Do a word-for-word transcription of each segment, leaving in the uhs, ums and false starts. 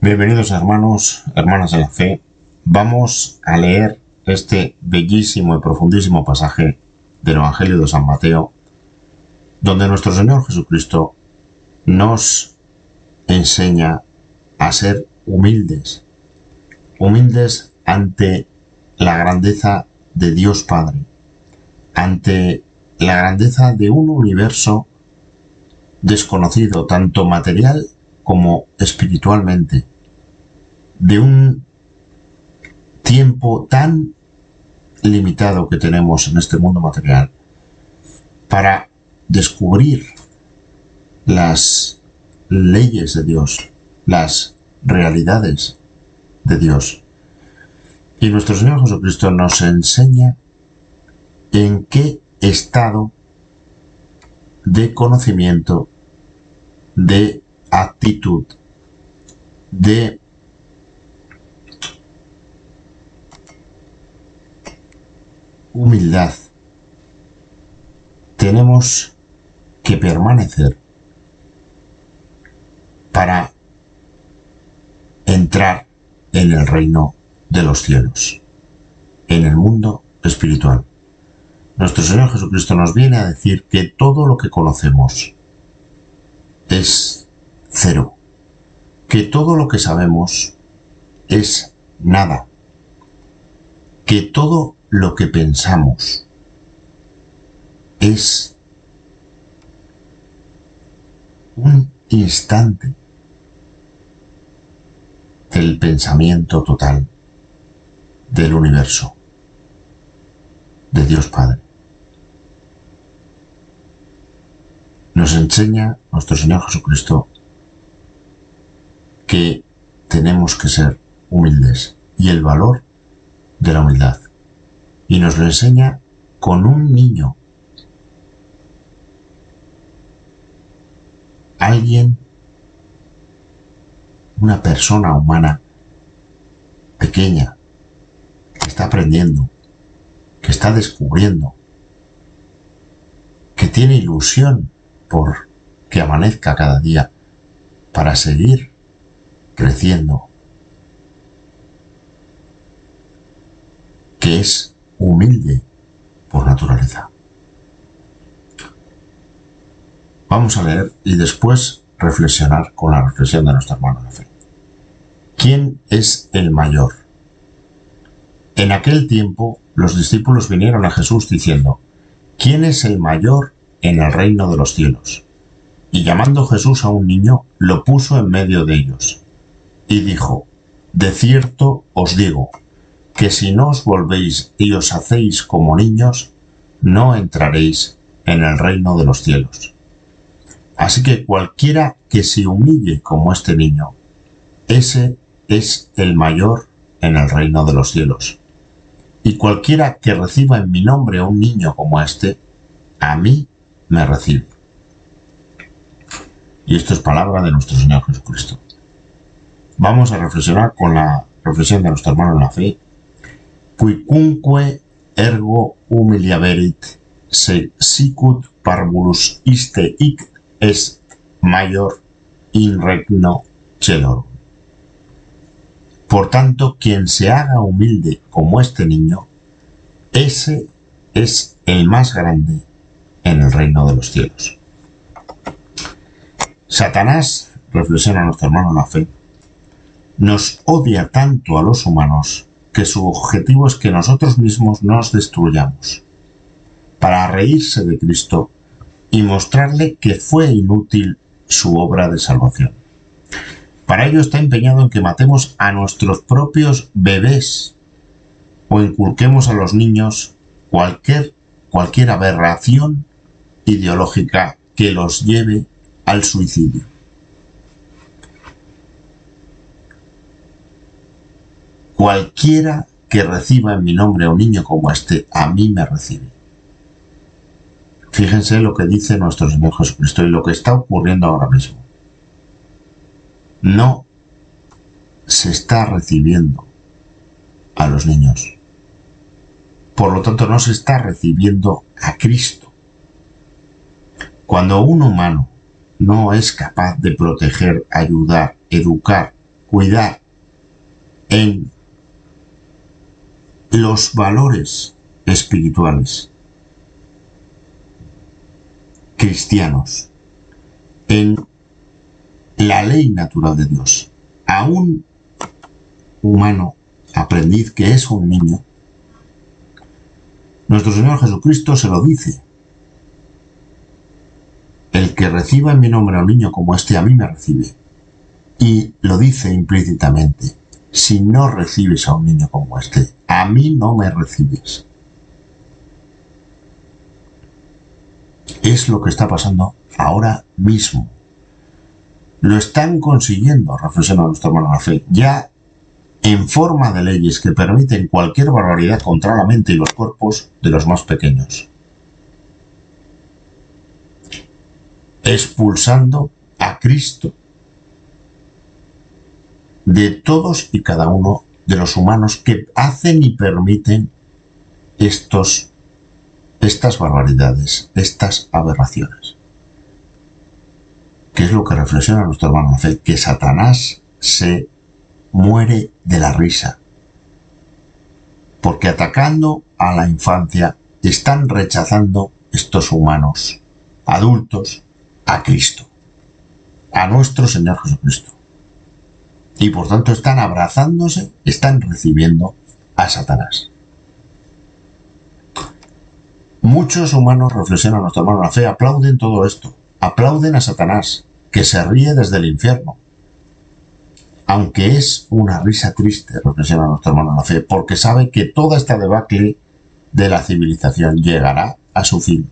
Bienvenidos hermanos, hermanas de la fe. Vamos a leer este bellísimo y profundísimo pasaje del Evangelio de San Mateo, donde nuestro Señor Jesucristo nos enseña a ser humildes, humildes ante la grandeza de Dios Padre, ante la grandeza de un universo desconocido, tanto material como espiritualmente, de un tiempo tan limitado que tenemos en este mundo material, para descubrir las leyes de Dios, las realidades de Dios. Y nuestro Señor Jesucristo nos enseña en qué estado de conocimiento, de actitud, de humildad tenemos que permanecer para entrar en el reino de los cielos, en el mundo espiritual. Nuestro Señor Jesucristo nos viene a decir que todo lo que conocemos es cero, que todo lo que sabemos es nada, que todo lo que pensamos es un instante del pensamiento total del universo, de Dios Padre. Nos enseña nuestro Señor Jesucristo que tenemos que ser humildes y el valor de la humildad. Y nos lo enseña con un niño, alguien, una persona humana pequeña, que está aprendiendo, que está descubriendo, que tiene ilusión por que amanezca cada día para seguir creciendo, que es humilde por naturaleza. Vamos a leer y después reflexionar con la reflexión de nuestro hermano de fe. ¿Quién es el mayor? En aquel tiempo los discípulos vinieron a Jesús diciendo: ¿quién es el mayor en el reino de los cielos? Y llamando Jesús a un niño, lo puso en medio de ellos, y dijo: de cierto os digo, que si no os volvéis y os hacéis como niños, no entraréis en el reino de los cielos. Así que cualquiera que se humille como este niño, ese es el mayor en el reino de los cielos. Y cualquiera que reciba en mi nombre a un niño como este, a mí me recibe. Y esto es palabra de nuestro Señor Jesucristo. Vamos a reflexionar con la reflexión de nuestro hermano en la fe. Quicunque ergo humiliaverit se sicut parvulus iste hic est major in regno celorum. Por tanto, quien se haga humilde como este niño, ese es el más grande en el reino de los cielos. Satanás, reflexiona nuestro hermano en la fe, nos odia tanto a los humanos que su objetivo es que nosotros mismos nos destruyamos, para reírse de Cristo y mostrarle que fue inútil su obra de salvación. Para ello está empeñado en que matemos a nuestros propios bebés o inculquemos a los niños cualquier, cualquier aberración ideológica que los lleve al suicidio. Cualquiera que reciba en mi nombre a un niño como este, a mí me recibe. Fíjense lo que dice nuestro Señor Jesucristo y lo que está ocurriendo ahora mismo. No se está recibiendo a los niños. Por lo tanto, no se está recibiendo a Cristo. Cuando un humano no es capaz de proteger, ayudar, educar cuidar en los valores espirituales cristianos, en la ley natural de Dios, a un humano aprendiz que es un niño, nuestro Señor Jesucristo se lo dice: el que reciba en mi nombre a un niño como este, a mí me recibe. Y lo dice implícitamente: si no recibes a un niño como este, a mí no me recibes. Es lo que está pasando ahora mismo. Lo están consiguiendo, reflexiona nuestro hermano en la fe, ya en forma de leyes que permiten cualquier barbaridad contra la mente y los cuerpos de los más pequeños, expulsando a Cristo de todos y cada uno de los humanos que hacen y permiten estos, estas barbaridades, estas aberraciones. ¿Qué es lo que reflexiona nuestro hermano en la fe? Que Satanás se muere de la risa, porque atacando a la infancia están rechazando estos humanos adultos a Cristo, a nuestro Señor Jesucristo, y por tanto están abrazándose, están recibiendo a Satanás. Muchos humanos, reflexionan nuestro hermano en la fe, aplauden todo esto, aplauden a Satanás, que se ríe desde el infierno, aunque es una risa triste, reflexiona nuestro hermano en la fe, porque sabe que toda esta debacle de la civilización llegará a su fin.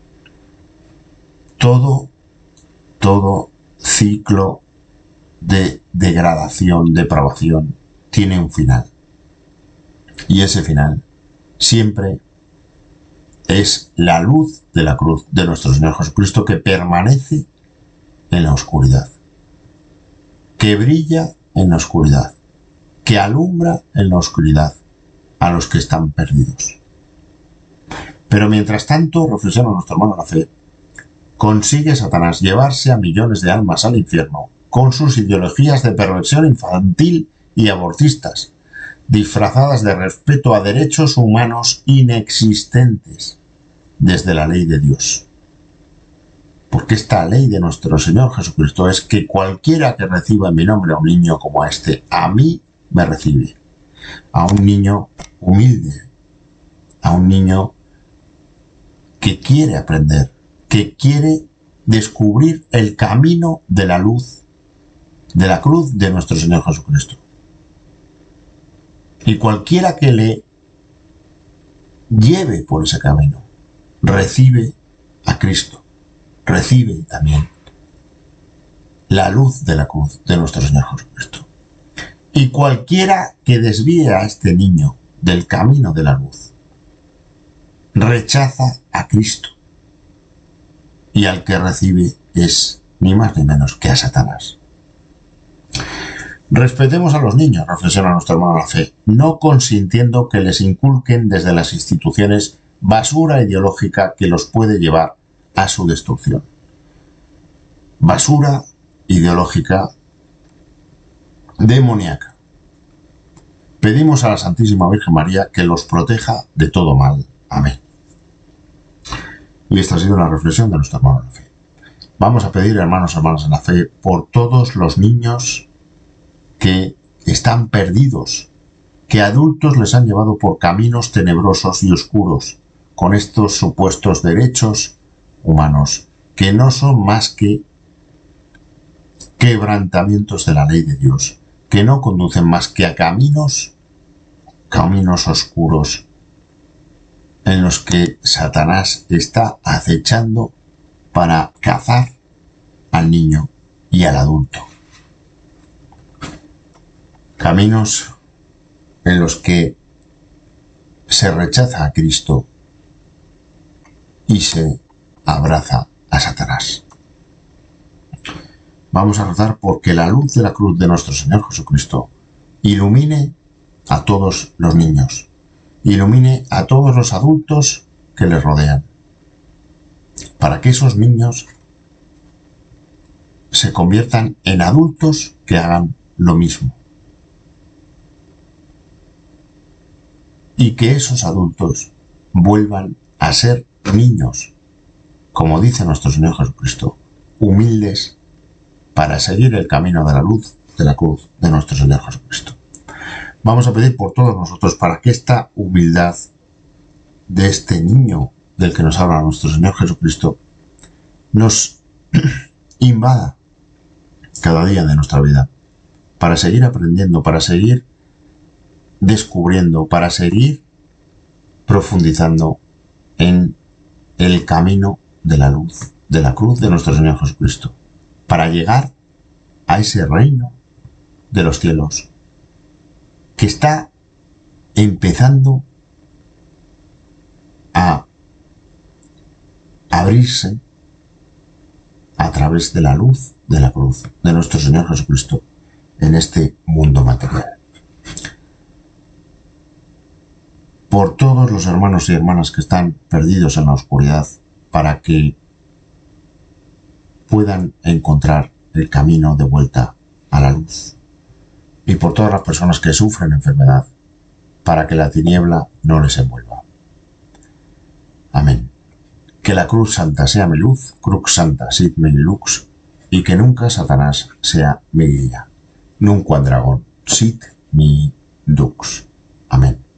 Todo, todo ciclo de degradación, depravación, tiene un final. Y ese final siempre es la luz de la cruz de nuestro Señor Jesucristo, que permanece en la oscuridad, que brilla en la oscuridad, que alumbra en la oscuridad a los que están perdidos. Pero mientras tanto, reflexiona nuestro hermano en la fe, consigue Satanás llevarse a millones de almas al infierno con sus ideologías de perversión infantil y abortistas, disfrazadas de respeto a derechos humanos inexistentes desde la ley de Dios. Porque esta ley de nuestro Señor Jesucristo es que cualquiera que reciba en mi nombre a un niño como este, a mí me recibe. A un niño humilde, a un niño que quiere aprender, que quiere descubrir el camino de la luz, de la cruz de nuestro Señor Jesucristo. Y cualquiera que le lleve por ese camino, recibe a Cristo. Recibe también la luz de la cruz de nuestro Señor Jesucristo. Y cualquiera que desvíe a este niño del camino de la luz, rechaza a Cristo. Y al que recibe es ni más ni menos que a Satanás. Respetemos a los niños, reflexiona nuestro hermano en la fe, no consintiendo que les inculquen desde las instituciones basura ideológica que los puede llevar a su destrucción. Basura ideológica demoníaca. Pedimos a la Santísima Virgen María que los proteja de todo mal. Amén. Y esta ha sido la reflexión de nuestro hermano en la fe. Vamos a pedir, hermanos y hermanas en la fe, por todos los niños que están perdidos, que adultos les han llevado por caminos tenebrosos y oscuros, con estos supuestos derechos humanos, que no son más que quebrantamientos de la ley de Dios, que no conducen más que a caminos, caminos oscuros, en los que Satanás está acechando para cazar al niño y al adulto. Caminos en los que se rechaza a Cristo y se abraza a Satanás. Vamos a rezar porque la luz de la cruz de nuestro Señor Jesucristo ilumine a todos los niños, ilumine a todos los adultos que les rodean, para que esos niños se conviertan en adultos que hagan lo mismo. Y que esos adultos vuelvan a ser niños, como dice nuestro Señor Jesucristo, humildes para seguir el camino de la luz de la cruz de nuestro Señor Jesucristo. Vamos a pedir por todos nosotros para que esta humildad de este niño del que nos habla nuestro Señor Jesucristo nos invada cada día de nuestra vida, para seguir aprendiendo, para seguir descubriendo, para seguir profundizando en el camino de la luz, de la cruz de nuestro Señor Jesucristo, para llegar a ese reino de los cielos que está empezando a abrirse a través de la luz de la cruz de nuestro Señor Jesucristo en este mundo material. Por todos los hermanos y hermanas que están perdidos en la oscuridad, para que puedan encontrar el camino de vuelta a la luz. Y por todas las personas que sufren enfermedad, para que la tiniebla no les envuelva. Amén. Que la cruz santa sea mi luz, crux santa sit mi lux, y que nunca Satanás sea mi guía. Nunc quadragon sit mi dux. Amén.